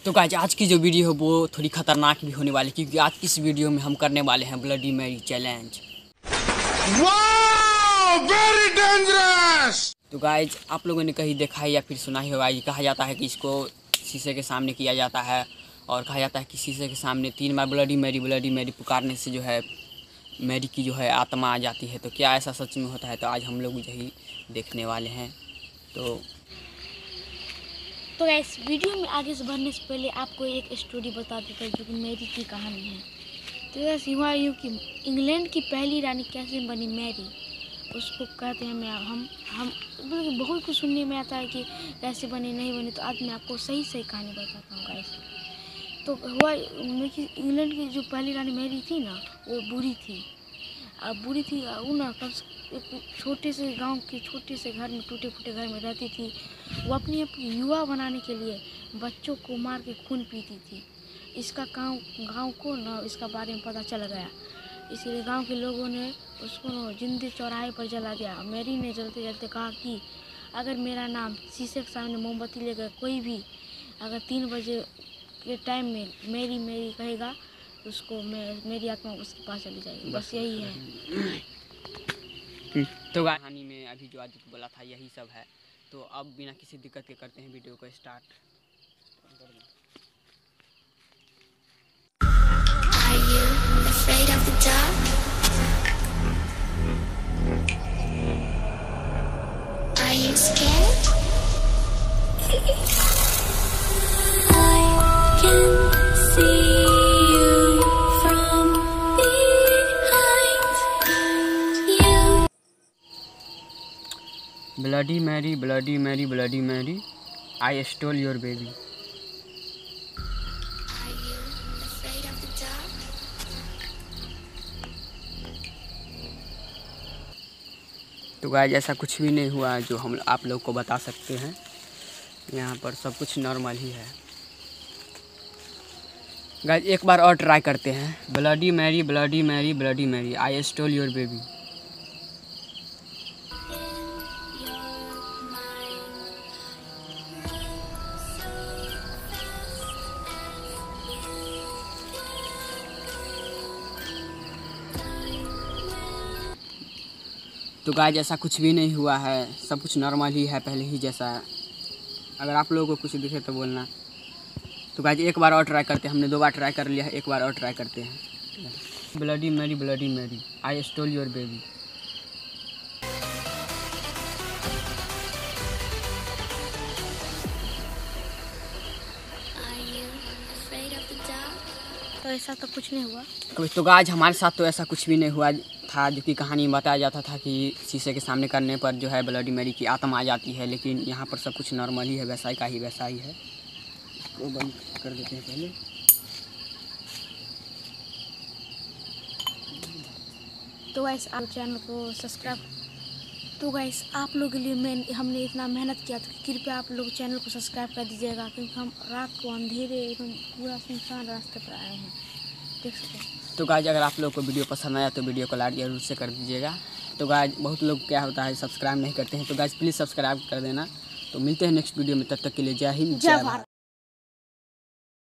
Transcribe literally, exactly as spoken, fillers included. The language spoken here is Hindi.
तो गाइस आज की जो वीडियो है वो थोड़ी खतरनाक भी होने वाली है, क्योंकि आज की इस वीडियो में हम करने वाले हैं bloody Mary challenge. Wow, very dangerous. तो गाइस आप लोगों ने कहीं देखा है या फिर सुना ही होगा, ये कहा जाता है कि इसको शीशे के सामने किया जाता है और कहा जाता है कि शीशे के सामने तीन बार ब्लडी मैरी ब्लडी मैरी पुकारने से जो है मैरी की जो है आत्मा आ जाती है। तो क्या ऐसा सच में होता है? तो आज हम लोग यही देखने वाले हैं। तो तो इस वीडियो में आगे से बढ़ने से पहले आपको एक स्टोरी बता देता है जो कि मैरी की कहानी है। तो ऐसे हुआ यूँ कि इंग्लैंड की पहली रानी कैसे बनी मैरी, उसको कहते हैं मैं हम हम मतलब बहुत कुछ सुनने में आता है कि कैसे बनी नहीं बनी। तो आज मैं आपको सही सही कहानी बताता हूँ गाइस। तो हुआ इंग्लैंड की जो पहली रानी मैरी थी ना, वो बूढ़ी थी। अब बूढ़ी थी वो ना कब एक छोटे से गांव के छोटे से घर में टूटे फूटे घर में रहती थी। वो अपनी अपनी युवा बनाने के लिए बच्चों को मार के खून पीती थी। इसका गांव गांव को ना इसका बारे में पता चल गया, इसलिए गांव के लोगों ने उसको ना जिंदे चौराहे पर जला दिया। मैरी ने जलते जलते कहा कि अगर मेरा नाम शीशे के सामने मोमबत्ती लेकर कोई भी अगर तीन बजे के टाइम में मैरी मैरी कहेगा उसको मैं मेरी आत्मा उसके पास चली जाएगी। बस यही है। तो कहानी में अभी जो आदित्य बोला था यही सब है। तो अब बिना किसी दिक्कत के करते हैं वीडियो को start. Are you afraid of the dark? Are you scared? I can see you from behind you. Bloody Mary bloody Mary bloody Mary I stole your baby. Are you afraid of the dark? तो गाइस ऐसा कुछ भी नहीं हुआ जो हम आप लोग को बता सकते हैं। यहाँ पर सब कुछ नॉर्मल ही है। गाइस एक बार और ट्राई करते हैं। Bloody Mary bloody Mary bloody Mary I stole your baby. तो गाइस ऐसा कुछ भी नहीं हुआ है, सब कुछ नॉर्मल ही है पहले ही जैसा। अगर आप लोगों को कुछ दिखे तो बोलना। तो गाइस एक बार और ट्राई करते हैं। हमने दो बार ट्राई कर लिया है, एक बार और ट्राई करते हैं। Bloody Mary bloody Mary I stole your baby. Are you afraid of the dark? तो ऐसा तो कुछ नहीं हुआ। तो गाइस हमारे साथ तो ऐसा कुछ भी नहीं हुआ था, जो कि कहानी में बताया जाता था कि शीशे के सामने करने पर जो है ब्लडी मैरी की आत्मा आ जाती है। लेकिन यहाँ पर सब कुछ नॉर्मल ही है, वैसा ही का ही वैसा ही है। इसको बंद कर देते हैं पहले। तो गाइस आप चैनल को सब्सक्राइब तो गाइस आप लोगों के लिए मैं हमने इतना मेहनत किया, तो कृपया आप लोग चैनल को सब्सक्राइब कर दीजिएगा, क्योंकि हम रात को अंधेरे एकदम पूरा सुनसान रास्ते पर आए हैं, देख सकते हैं। तो गाइस अगर आप लोग को वीडियो पसंद आया तो वीडियो को लाइक जरूर से कर दीजिएगा। तो गाइस बहुत लोग क्या होता है सब्सक्राइब नहीं करते हैं, तो गाइस प्लीज़ सब्सक्राइब कर देना। तो मिलते हैं नेक्स्ट वीडियो में, तब तक के लिए जय हिंद जय भारत।